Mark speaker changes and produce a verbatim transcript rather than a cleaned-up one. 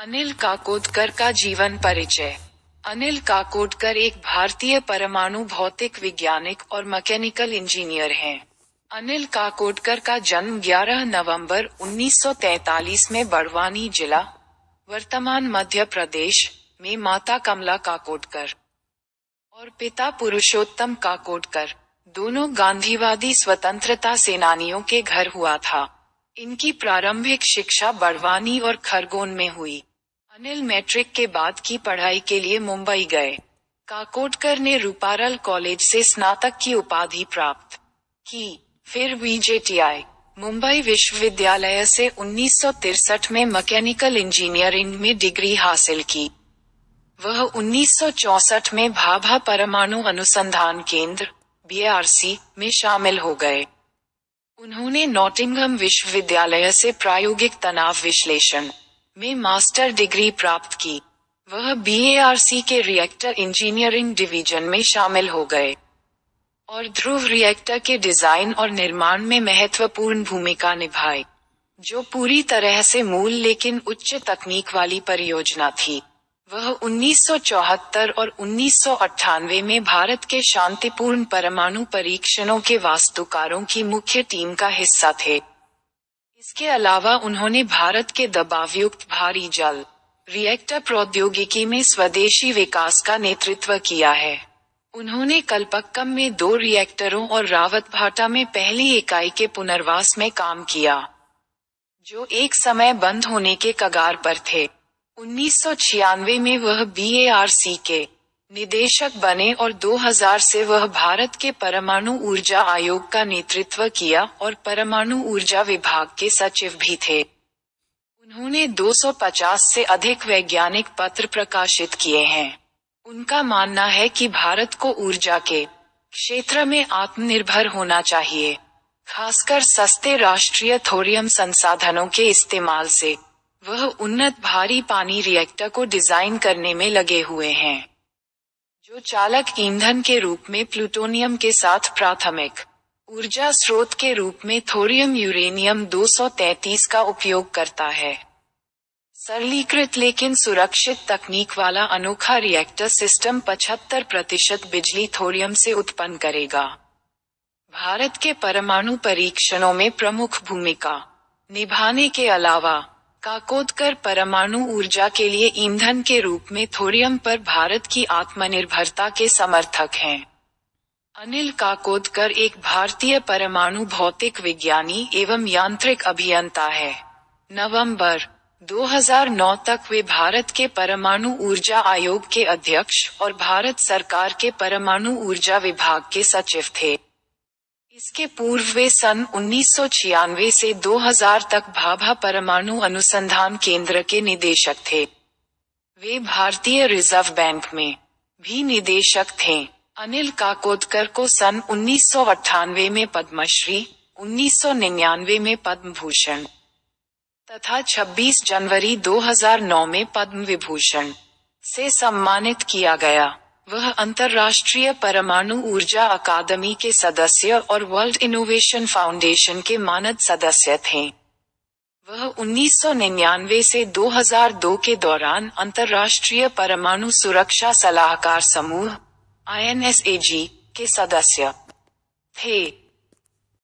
Speaker 1: अनिल काकोडकर का जीवन परिचय। अनिल काकोडकर एक भारतीय परमाणु भौतिक वैज्ञानिक और मैकेनिकल इंजीनियर हैं। अनिल काकोडकर का जन्म ग्यारह नवंबर उन्नीस सौ तैंतालीस में बड़वानी जिला, वर्तमान मध्य प्रदेश, में माता कमला काकोडकर और पिता पुरुषोत्तम काकोडकर, दोनों गांधीवादी स्वतंत्रता सेनानियों के घर हुआ था। इनकी प्रारंभिक शिक्षा बड़वानी और खरगोन में हुई। अनिल मैट्रिक के बाद की पढ़ाई के लिए मुंबई गए। काकोडकर ने रूपारल कॉलेज से स्नातक की उपाधि प्राप्त की। फिर वीजेटीआई मुंबई विश्वविद्यालय से उन्नीस सौ तिरसठ में मैकेनिकल इंजीनियरिंग में डिग्री हासिल की। वह उन्नीस सौ चौसठ में भाभा परमाणु अनुसंधान केंद्र बी आर सी में शामिल हो गए। उन्होंने नॉटिंघम विश्वविद्यालय से प्रायोगिक तनाव विश्लेषण में मास्टर डिग्री प्राप्त की। वह बी ए आर सी के रिएक्टर इंजीनियरिंग डिवीजन में शामिल हो गए और ध्रुव रिएक्टर के डिजाइन और निर्माण में महत्वपूर्ण भूमिका निभाई, जो पूरी तरह से मूल लेकिन उच्च तकनीक वाली परियोजना थी। वह उन्नीस सौ चौहत्तर और उन्नीस सौ अट्ठानवे में भारत के शांतिपूर्ण परमाणु परीक्षणों के वास्तुकारों की मुख्य टीम का हिस्सा थे। इसके अलावा उन्होंने भारत के दबावयुक्त भारी जल रिएक्टर प्रौद्योगिकी में स्वदेशी विकास का नेतृत्व किया है। उन्होंने कलपक्कम में दो रिएक्टरों और रावतभाटा में पहली इकाई के पुनर्वास में काम किया, जो एक समय बंद होने के कगार पर थे। उन्नीस सौ छियानवे में वह बी ए आर सी के निदेशक बने और दो हज़ार से वह भारत के परमाणु ऊर्जा आयोग का नेतृत्व किया और परमाणु ऊर्जा विभाग के सचिव भी थे। उन्होंने दो सौ पचास से अधिक वैज्ञानिक पत्र प्रकाशित किए हैं। उनका मानना है कि भारत को ऊर्जा के क्षेत्र में आत्मनिर्भर होना चाहिए, खासकर सस्ते राष्ट्रीय थोरियम संसाधनों के इस्तेमाल से। वह उन्नत भारी पानी रिएक्टर को डिजाइन करने में लगे हुए हैं, जो चालक ईंधन के रूप में प्लूटोनियम के साथ प्राथमिक ऊर्जा स्रोत के रूप में थोरियम यूरेनियम दो सौ तैंतीस का उपयोग करता है। सरलीकृत लेकिन सुरक्षित तकनीक वाला अनोखा रिएक्टर सिस्टम पचहत्तर प्रतिशत बिजली थोरियम से उत्पन्न करेगा। भारत के परमाणु परीक्षणों में प्रमुख भूमिका निभाने के अलावा काकोडकर परमाणु ऊर्जा के लिए ईंधन के रूप में थोरियम पर भारत की आत्मनिर्भरता के समर्थक हैं। अनिल काकोडकर एक भारतीय परमाणु भौतिक विज्ञानी एवं यांत्रिक अभियंता है। नवंबर दो हज़ार नौ तक वे भारत के परमाणु ऊर्जा आयोग के अध्यक्ष और भारत सरकार के परमाणु ऊर्जा विभाग के सचिव थे। इसके पूर्व वे सन उन्नीस सौ छियानवे से दो हज़ार तक भाभा परमाणु अनुसंधान केंद्र के निदेशक थे। वे भारतीय रिजर्व बैंक में भी निदेशक थे। अनिल काकोडकर को सन उन्नीस सौ अट्ठानवे में पद्मश्री, उन्नीस सौ निन्यानवे में पद्म भूषण तथा छब्बीस जनवरी दो हज़ार नौ में पद्म विभूषण से सम्मानित किया गया। वह अंतर्राष्ट्रीय परमाणु ऊर्जा अकादमी के सदस्य और वर्ल्ड इनोवेशन फाउंडेशन के मानद सदस्य थे। वह उन्नीस सौ निन्यानवे से दो हज़ार दो के दौरान अंतर्राष्ट्रीय परमाणु सुरक्षा सलाहकार समूह आई एन एस ए जी के सदस्य थे।